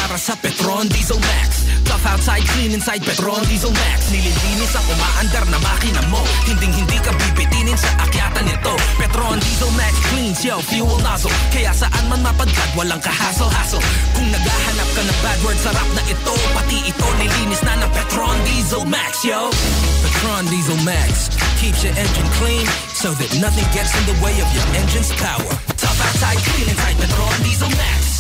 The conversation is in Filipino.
para sa Petron Diesel Max. Tough outside, clean inside, Petron Diesel Max. Nililinis sa umaandar na makina mo. Hindi ka bibitinin sa akyatan nito. Petron Diesel Max cleans your fuel nozzle. Kaya saan man mapadpad, walang kahassle-hassle. Kung naghahanap ka ng bad word, sarap na ito. Pati ito nilinis na ng Petron Diesel Max, yo. Petron Diesel Max keeps your engine clean so that nothing gets in the way of your engine's power. Tough outside, clean inside, Petron Diesel Max.